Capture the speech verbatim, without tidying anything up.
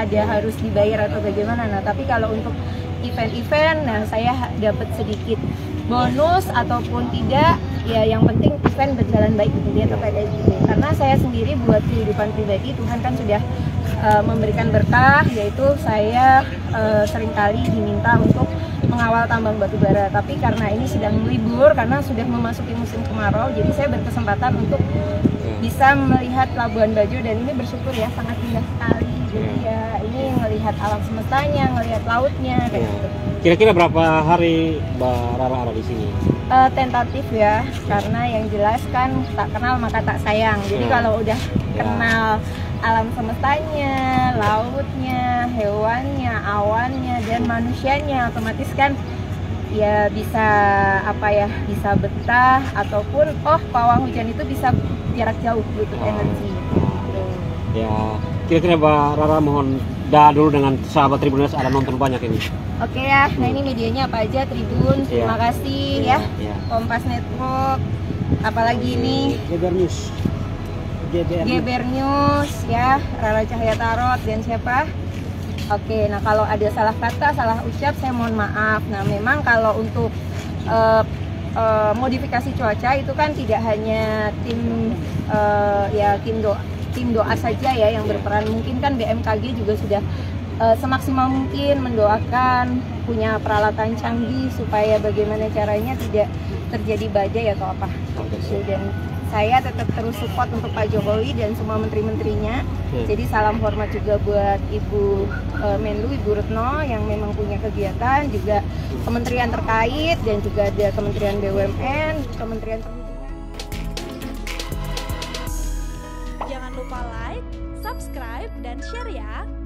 ada harus dibayar atau bagaimana. Nah tapi kalau untuk event-event, nah saya dapat sedikit bonus ataupun tidak, ya yang penting event berjalan baik kemudian terkait S D G. Karena saya sendiri buat kehidupan pribadi, Tuhan kan sudah uh, memberikan berkah, yaitu saya uh, seringkali diminta untuk mengawal tambang batu bara. Tapi karena ini sedang libur, karena sudah memasuki musim kemarau, jadi saya berkesempatan untuk bisa melihat Labuan Bajo, dan ini bersyukur ya, sangat indah sekali. Jadi ya ini melihat alam semestanya, melihat lautnya kayak gitu. Kira-kira berapa hari Mbak Rara ada di sini? Uh, tentatif ya, karena yang jelas kan tak kenal maka tak sayang. Jadi ya. kalau udah ya. kenal alam semestanya, lautnya, hewannya, awannya, dan manusianya, otomatis kan ya bisa apa ya, bisa betah, ataupun oh pawang hujan itu bisa jarak jauh butuh oh. energi. Gitu. Ya, kira-kira Mbak Rara mohon dah dulu dengan sahabat Tribuners, ada nonton banyak ini. Oke ya, nah ini medianya apa aja, Tribun, terima ya. kasih ya, ya, ya. Kompas Network, apalagi ini G B R News, G B R News ya, Rara Cahaya Tarot, dan siapa? Oke, nah kalau ada salah kata, salah ucap, saya mohon maaf. Nah memang kalau untuk uh, uh, modifikasi cuaca itu kan tidak hanya tim uh, ya tim doa tim doa saja ya yang berperan. Mungkin kan B M K G juga sudah uh, semaksimal mungkin mendoakan, punya peralatan canggih supaya bagaimana caranya tidak terjadi badai atau apa. Dan saya tetap terus support untuk Pak Jokowi dan semua menteri-menterinya. Hmm. Jadi salam hormat juga buat Ibu uh, Menlu, Ibu Retno yang memang punya kegiatan, juga kementerian terkait, dan juga ada Kementerian B U M N, Kementerian Perhubungan. Jangan lupa like, subscribe, dan share ya.